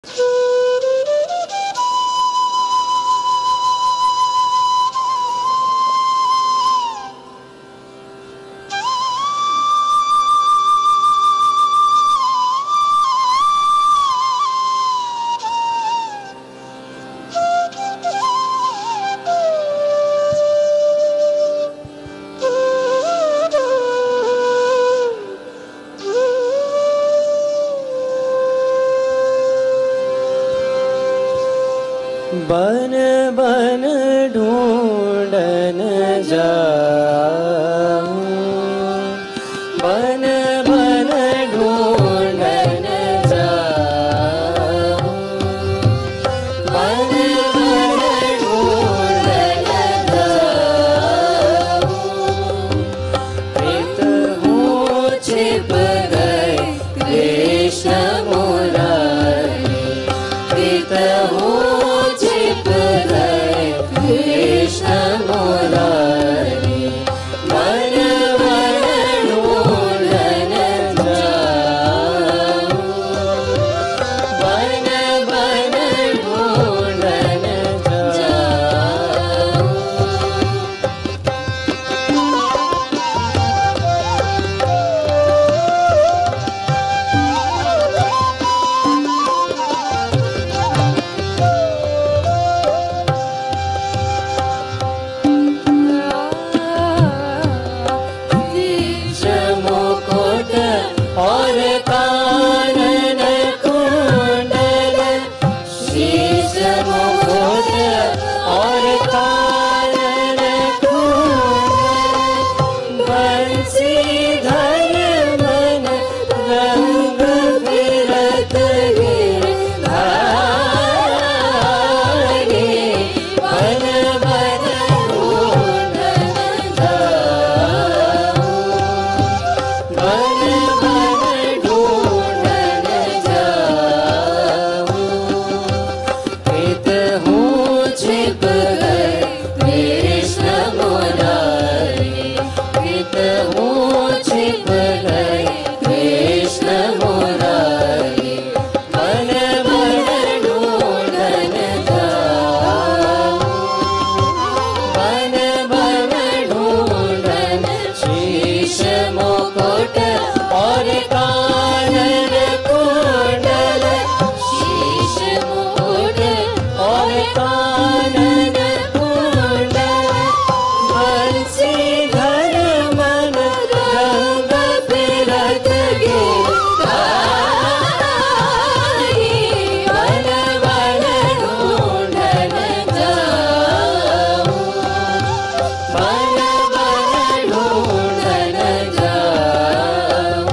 बन बन ढूंढन जाऊं, बन बन ढूंढन जाऊं, बन बन ढूंढन जाऊं। प्रीत हूँ छिप गए कृष्ण मुरारी, प्रीत हूँ कृष्ण मुरारी। बन बन ढूंढन जाऊं, बन बन ढूंढन जाऊं। और कानन कुंडल, शीश मुकुट और कानन कुंडल। बंसीधर मन रंग बिरत गिरधारी। बन बन ढूंढन जाऊं, बन छिप गए कृष्ण मुरारी, प्रीत हूँ छिप गए कृष्ण मुरारी। बन बन ढूंढन जाऊं, बन बन ढूंढन। शीश मुकुट और कानन कुंडल, शीश मुकुट और कानन कुंडल। बंसीधर मन रंग बिरत गिरधारी। बन बन ढूंढन जाऊं, बन बन ढूंढन जाऊं।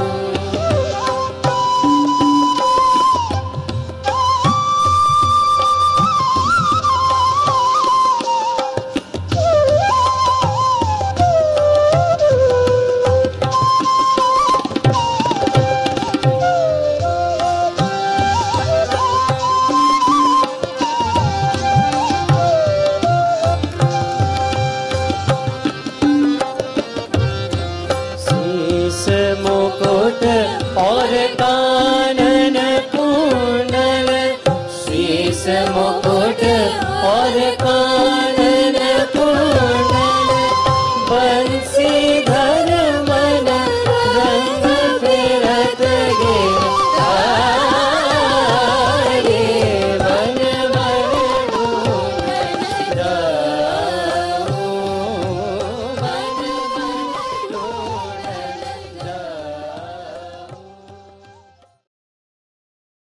शीश मुकुट और कानन कुंडल, शीश मुकुट और कानन